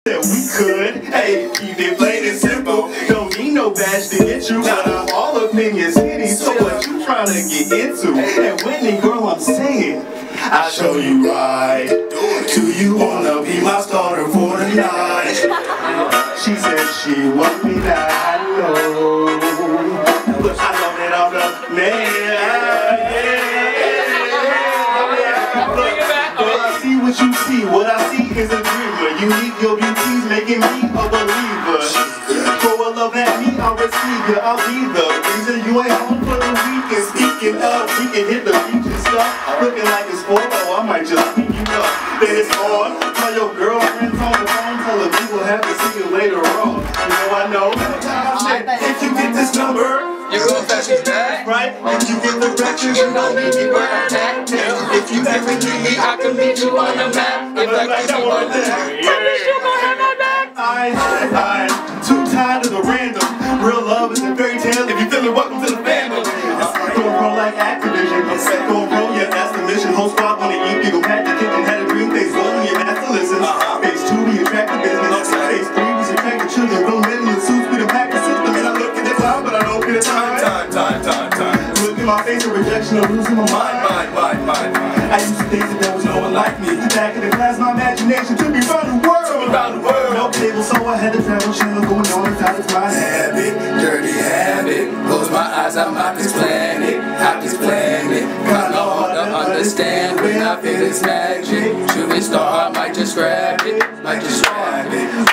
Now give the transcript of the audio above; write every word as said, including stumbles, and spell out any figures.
that we could. Hey, keep it plain and simple. Don't need no badge to get you. Now all opinions hitting. So what you trying to get into? And Whitney, girl, I'm saying, I'll show you right. Do you wanna be my starter for the night? She said she want me now. I know. But I know that I'm the man. What you see, what I see is a dreamer. Unique, your beauty's making me a believer. Throw a love at me, I'll receive you. I'll be the reason you ain't home for the weekend. Speaking of, we can hit the beach and stuff. Looking like it's four, oh, I might just pick you up. Then it's on. Tell your girlfriends on the phone. Tell her we will have to see you later on. You know I know. If you get this number, you gon' fetch me back, right? If you get the directions, you don't need me where I'm at. If you ever need me, I can meet you on the map. If I get you on the map, promise you gon' have my back. I, I, I'm too tired of the random. Real love is a fairy tale. If you feel it, welcome to the family. Going pro like Activision. Going pro, yeah, that's the mission. Whole squad wanna eat. You gon' pack the kitchen, had a dream. Phase one, yeah, that's the listen. Phase two, we attract the business. Phase three, we subtract the children. Grown men in the suits, we done pack the system. And I look at the cloud, but I don't get a time. Time, time, time, time. Look in my face, a rejection of losing my mind. Mind, mind, mind, mind. I used to think that there was no one like me. Back in the class, my imagination took me around the world. Around the world. No cable, so I had to travel. Channel going on inside, it's my habit. Dirty habit. Close my eyes, I'm out this planet. Out this planet. Kinda hard to understand when I feel this magic. Shooting star, I might just grab it. Might just grab it.